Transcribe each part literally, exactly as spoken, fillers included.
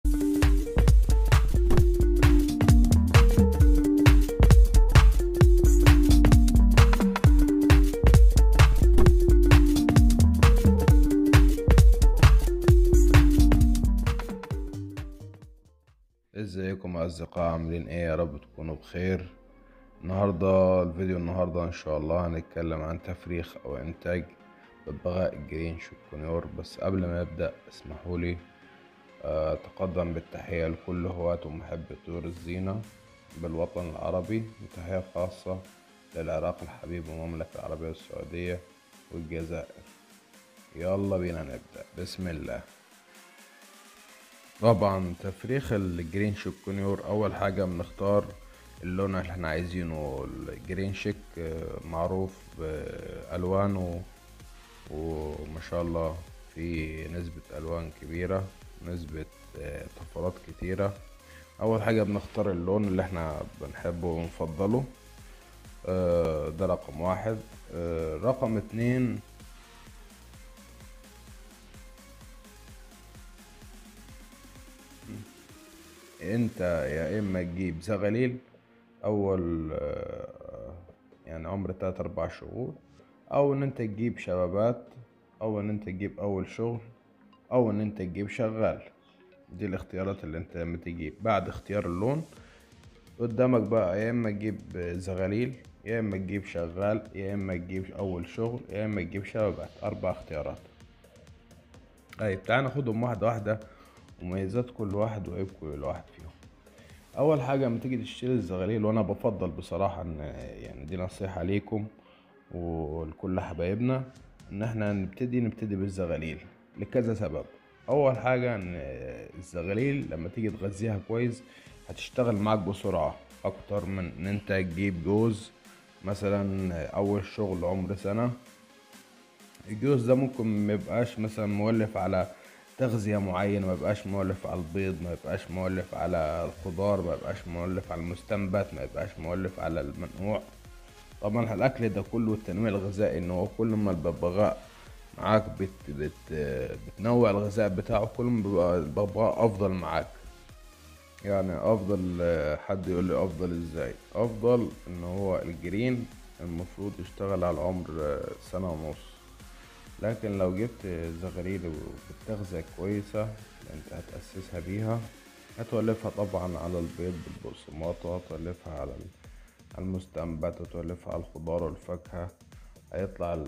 ازيكم يا اصدقاء، عاملين ايه؟ يا رب تكونوا بخير. النهارده الفيديو النهارده ان شاء الله هنتكلم عن تفريخ او انتاج ببغاء الجرين شيكونيور. بس قبل ما نبدا اسمحوا لي اتقدم بالتحيه لكل هواة ومحبي طيور الزينه بالوطن العربي، وتحيه خاصه للعراق الحبيب والمملكه العربيه السعوديه والجزائر. يلا بينا نبدا، بسم الله. طبعا تفريخ الجرين شيكونيور اول حاجه بنختار اللون اللي احنا عايزينه. الجرين شيك معروف بالوانه وما شاء الله في نسبه الوان كبيره، نسبه طفرات كتيره. اول حاجه بنختار اللون اللي احنا بنحبه ونفضله، ده رقم واحد. رقم اتنين انت يا اما تجيب زغاليل اول يعني عمر تلات اربع شهور، او ان انت تجيب شبابات، او ان انت تجيب اول شغل، او ان انت تجيب شغال. دي الاختيارات اللي انت لما تجيب بعد اختيار اللون قدامك بقى، يا اما تجيب زغاليل، يا اما تجيب شغال، يا اما تجيب اول شغل، يا اما تجيب شبابات. اربع اختيارات. طيب تعال ناخدهم واحده واحده، ومميزات كل واحد وعيب كل واحد فيهم. اول حاجه لما تيجي تشتري الزغاليل، وانا بفضل بصراحه ان يعني دي نصيحه ليكم ولكل حبايبنا، ان احنا نبتدي نبتدي بالزغاليل لكذا سبب. اول حاجه ان الزغاليل لما تيجي تغذيها كويس هتشتغل معاك بسرعه اكتر من ان انت تجيب جوز مثلا اول شغل عمر سنه. الجوز ده ممكن ميبقاش مثلا مولف على تغذية معينة، ما يبقاش مولف على البيض، ما يبقاش مولف على الخضار، ما يبقاش مولف على المستنبت، ما يبقاش مولف على المنقوع. طبعا الاكل ده كله التنويع الغذائي، ان هو كل ما الببغاء معاك بت بت بتنوع الغذاء بتاعه، كل ما بيبقى الببغاء افضل معاك. يعني افضل، حد يقول لي افضل ازاي؟ افضل ان هو الجرين المفروض يشتغل على عمر سنة ونص، لكن لو جبت زغاليل بالتغذية كويسة انت هتأسسها بيها، هتولفها طبعا على البيض بالبقسماط، وهتولفها على المستنبت، وتولفها على الخضار والفاكهة. هيطلع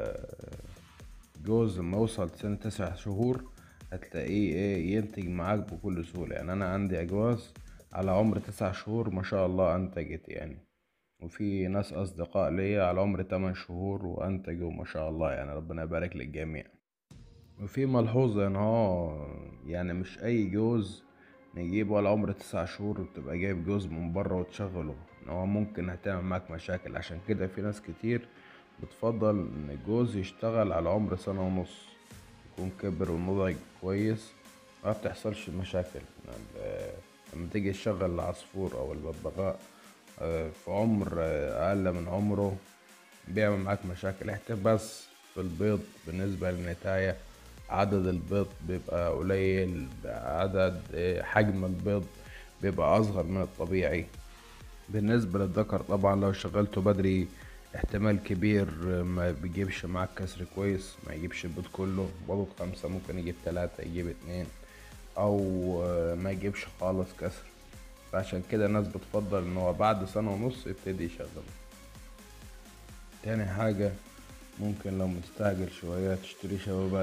الجوز لما يوصل سنة تسع شهور هتلاقيه ايه ينتج معاك بكل سهولة. يعني انا عندي اجواز على عمر تسع شهور ما شاء الله انتجت يعني، وفي ناس اصدقاء ليا على عمر تمن شهور وانتجوا ما شاء الله، يعني ربنا يبارك للجميع. وفي ملحوظة ان هو يعني مش اي جوز نجيبه على عمر تسع شهور وتبقى جايب جوز من بره وتشغله، ان هو ممكن هتعمل معاك مشاكل. عشان كده في ناس كتير بتفضل ان الجوز يشتغل على عمر سنة ونص، يكون كبر ونضج كويس، ما بتحصلش مشاكل. لما تيجي تشغل العصفور او الببغاء في عمر اقل من عمره بيعمل معاك مشاكل. احتباس في البيض بالنسبة للنتاية، عدد البيض بيبقى قليل، عدد حجم البيض بيبقى اصغر من الطبيعي. بالنسبة للذكر طبعا لو شغلته بدري احتمال كبير ما بيجيبش معاك كسر كويس، ما يجيبش البيض كله. بيض خمسة ممكن يجيب تلاتة، يجيب اتنين، او ما يجيبش خالص كسر. فعشان كده الناس بتفضل ان هو بعد سنة ونص يبتدي يشغله. تاني حاجة ممكن لو مستعجل شوية تشتري شبابات.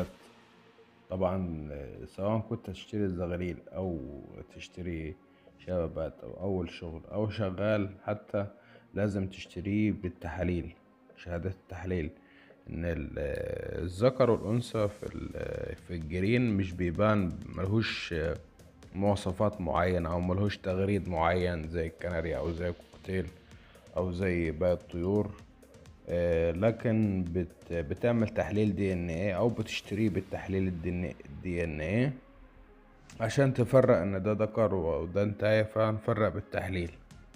طبعا سواء كنت تشتري الزغاليل او تشتري شبابات او اول شغل او شغال، حتى لازم تشتريه بالتحاليل، شهادات التحليل. ان الذكر والانثى في في الجرين مش بيبان، ملهوش مواصفات معينة او ملهوش تغريد معين زي الكناري او زي الكوكتيل او زي باقي الطيور. آه لكن بت بتعمل تحليل دي ان ايه، او بتشتريه بالتحليل الدي ان ايه عشان تفرق ان ده ذكر وده انتايه، فنفرق بالتحليل.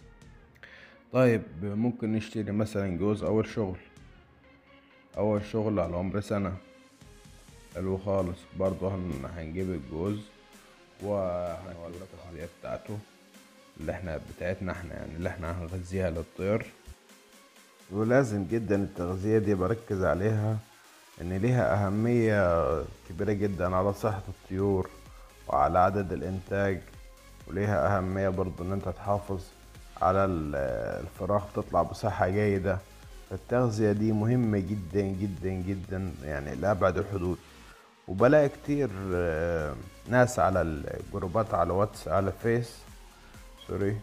طيب ممكن نشتري مثلا جوز اول شغل، اول شغل على عمر سنة، حلو خالص. برضو هنجيب الجوز وهنولد التغذية بتاعته اللي احنا بتاعتنا احنا يعني اللي احنا هنغذيها للطير. ولازم جدا التغذية دي بركز عليها ان ليها اهمية كبيرة جدا على صحة الطيور وعلى عدد الانتاج، وليها اهمية برضو ان انت تحافظ على الفراخ تطلع بصحة جيدة. التغذية دي مهمة جدا جدا جدا يعني لأبعد الحدود. وبلاقي كتير آه، ناس على الجروبات على واتس على فيس سوري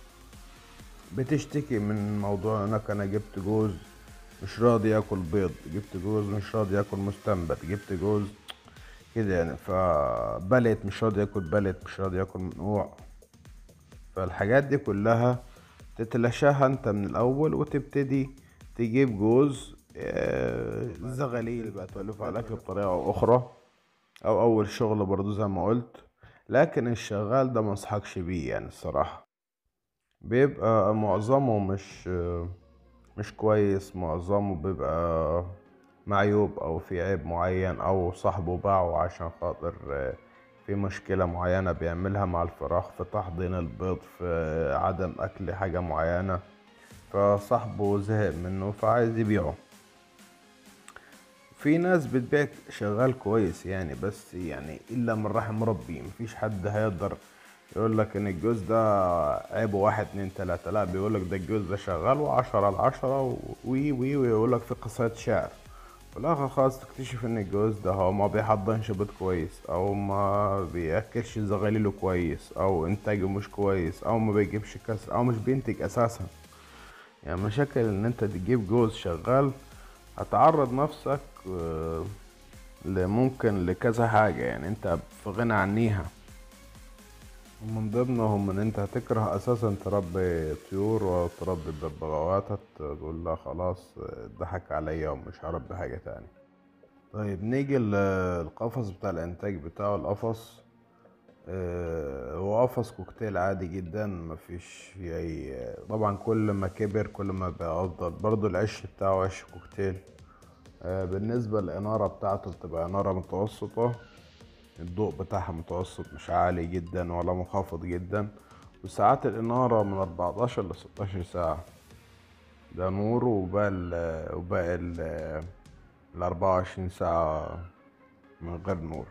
بتشتكي من موضوع انك انا جبت جوز مش راضي ياكل بيض، جبت جوز مش راضي ياكل مستنبت، جبت جوز كده يعني، فبلت مش راضي ياكل بلت، مش راضي ياكل منقوع. فالحاجات دي كلها تتلاشاها انت من الاول وتبتدي تجيب جوز آه، زغاليل بقى تولف على الاكل بطريقه او اخرى، او اول شغل برضو زي ما قلت. لكن الشغال ده منصحكش بيه يعني الصراحه، بيبقى معظمه مش مش كويس، معظمه بيبقى معيوب او في عيب معين، او صاحبه باعه عشان خاطر في مشكلة معينة بيعملها مع الفراخ في تحضير البيض، في عدم اكل حاجة معينة، فصاحبه زهق منه فعايز يبيعه. في ناس بتبيع شغال كويس يعني، بس يعني الا من رحم ربي مفيش حد هيقدر يقول لك ان الجوز ده عيبه واحد اتنين تلاتة. لا، بيقول لك ده الجوز ده شغال وعشرة على عشرة وي وي ويقول لك في قصايد شعر. في الاخر خالص تكتشف ان الجوز ده هو ما بيحضنش بيض كويس، او ما بياكلش زغاليله كويس، او انتاجه مش كويس، او ما بيجيبش كسر، او مش بينتج اساسا. يعني مشاكل ان انت تجيب جوز شغال هتعرض نفسك آه، لممكن لكذا حاجة يعني انت في غنى عنيها. ومن ضمنهم ان انت هتكره اساسا تربي طيور وتربي ببغاوات، تقول لا خلاص ضحك عليا ومش هربي حاجة تاني. طيب نيجي للقفص بتاع الانتاج بتاعه. القفص آه، هو قفص كوكتيل عادي جدا، مفيش فيه اي. طبعا كل ما كبر كل ما بقى افضل. برضو العش بتاعه عش كوكتيل. آه، بالنسبة للإنارة بتاعته بتبقى إنارة متوسطة، الضوء بتاعها متوسط مش عالي جدا ولا منخفض جدا. وساعات الإنارة من أربعتاشر لستاشر ساعة، ده نور. وباقي ال وباقي ال الأربعة وعشرين ساعة من غير نور.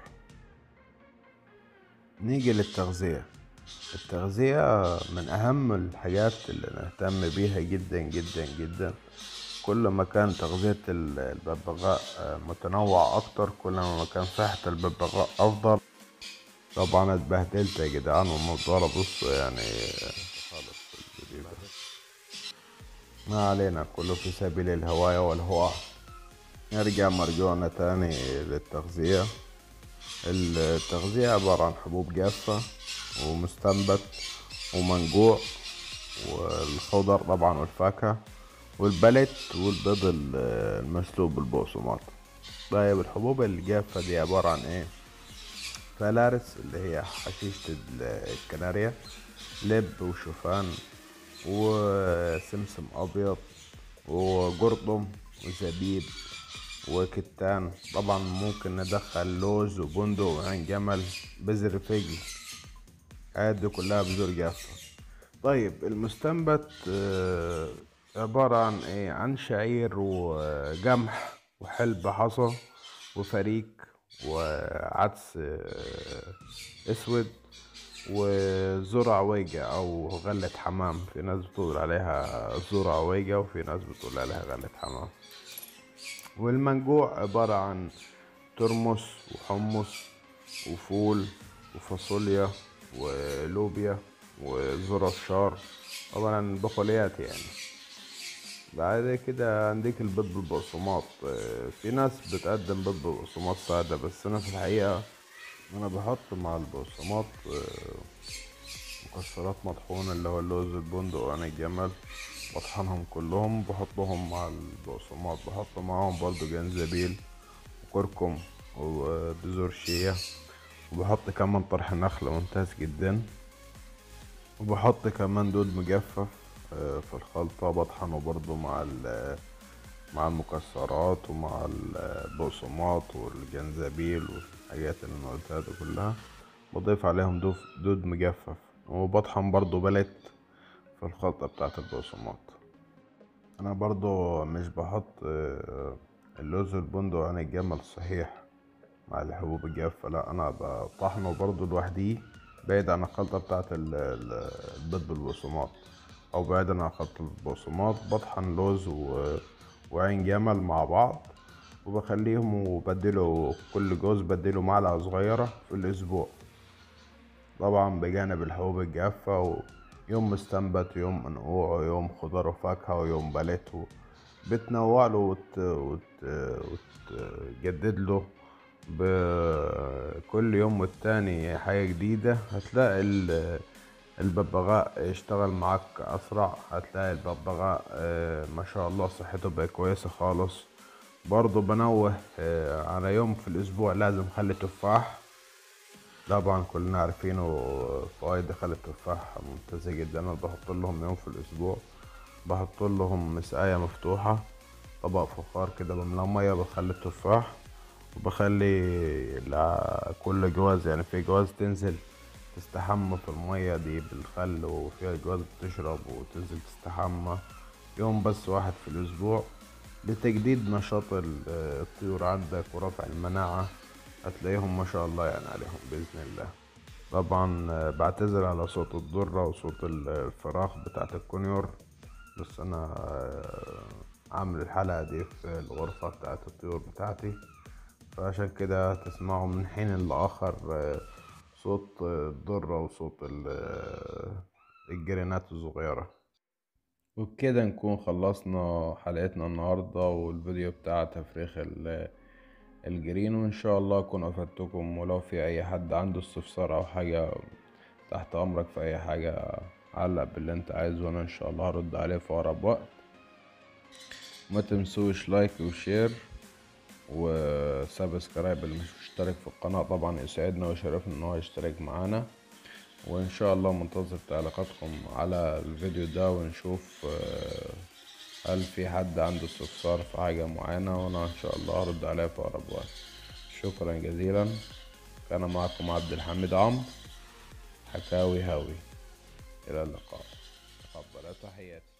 نيجي للتغذية. التغذية من أهم الحاجات اللي نهتم بيها جدا جدا جدا. كل ما كان تغذية الببغاء متنوعة أكتر كل ما كان صحة الببغاء أفضل. طبعا اتبهدلت يا جدعان والموضوع بص يعني خالص في الفيديو ده. ما علينا، كله في سبيل الهواية والهواء. نرجع مرجوعنا تاني للتغذية. التغذية عبارة عن حبوب جافة ومستنبت ومنقوع والخضر طبعا والفاكهة والبلت والبيض المسلوق بالبقسماط. طيب الحبوب الجافة دي عبارة عن ايه؟ فلارس اللي هي حشيشة الكناريا، لب وشوفان وسمسم أبيض وقرطم وزبيب وكتان. طبعا ممكن ندخل لوز وبندق وعين جمل بذر فجل، عادي كلها بذور جافة. طيب المستنبت آه، عبارة عن ايه؟ عن شعير وقمح وحلب حصى وفريك وعدس آه، اسود وذرة عويجة او غلة حمام. في ناس بتقول عليها ذرة عويجة وفي ناس بتقول عليها غلة حمام. والمنجوع عبارة عن ترمس وحمص وفول وفاصوليا ولوبيا وذرة الشار، طبعا بقوليات يعني. بعد كده عندك البيض بالبقسماط. آه، في ناس بتقدم بيض بالبقسماط سادة، بس انا في الحقيقة انا بحط مع البقسماط آه، مكسرات مطحونة اللي هو اللوز البندق وعين الجمل، بطحنهم كلهم بحطهم مع البقسماط. بحط معاهم برضو جنزبيل وكركم وبذور شيا، وبحط كمان طرح نخل ممتاز جدا، وبحط كمان دود مجفف آه، في الخلطة بطحنه برضو مع مع المكسرات ومع البقسماط والجنزبيل والحاجات اللي انا قلتها دي كلها. بضيف عليهم دود, دود مجفف، وبطحن برضو بلت في الخلطة بتاعة البقسماط. انا برضو مش بحط آه، اللوز والبندق عن الجمل الصحيح مع الحبوب الجافة، لا انا بطحنه برضو لوحديه بعيد عن الخلطة بتاعة ال- ال- البيض بالبقسماط، او بعيد عن خلطة البقسماط بطحن لوز و- وعين جمل مع بعض، وبخليهم وبديله كل جوز بديله معلقة صغيرة في الأسبوع، طبعا بجانب الحبوب الجافة، ويوم مستنبت ويوم منقوع ويوم خضار وفاكهة ويوم بلت، بتنوع له وت... وت... وتجدد له بكل يوم والتاني حاجة جديدة. هتلاقي ال- الببغاء يشتغل معاك أسرع، هتلاقي الببغاء آه، ما شاء الله صحته بقى كويسة خالص. برضو بنوه آه، على يوم في الأسبوع لازم خلي تفاح، طبعا كلنا عارفينه فوائد خل التفاح ممتازة جدا. أنا بحط لهم يوم في الأسبوع بحط لهم مسقاية مفتوحة، طبق فخار كده بملاه مية بخلي التفاح، وبخلي لا- كل جواز يعني في جواز تنزل تستحمى في المية دي بالخل، وفيها جواز بتشرب وتنزل تستحمى يوم بس واحد في الأسبوع لتجديد نشاط ال- الطيور عندك ورفع المناعة. هتلاقيهم ما شاء الله يعني عليهم بإذن الله. طبعا آه، بعتذر على صوت الذرة وصوت الفراخ بتاعت الكونيور، بس أنا آه، عامل الحلقة دي في الغرفة بتاعت الطيور بتاعتي، فعشان كده تسمعوا من حين لآخر آه، صوت آه، الذرة وصوت ال- آه، الجرينات الصغيرة. وبكده نكون خلصنا حلقتنا النهاردة والفيديو بتاع تفريخ ال- الجرين، وإن شاء الله أكون أفدتكم. ولو في أي حد عنده استفسار أو حاجة تحت أمرك في أي حاجة، علق باللي أنت عايزه وأنا إن شاء الله هرد عليه في أقرب وقت. ما تنسوش لايك وشير وسبسكرايب، اللي مش مشترك في القناة طبعا يسعدنا ويشرفنا ان هو يشترك معانا. وان شاء الله منتظر تعليقاتكم على الفيديو ده، ونشوف آه، هل في حد عنده استفسار في حاجة معينة، وانا ان شاء الله هرد عليه في اقرب وقت. شكرا جزيلا. كان معكم عبد الحميد عمرو، حكاوي هاوي. الى اللقاء، تقبل تحياتي.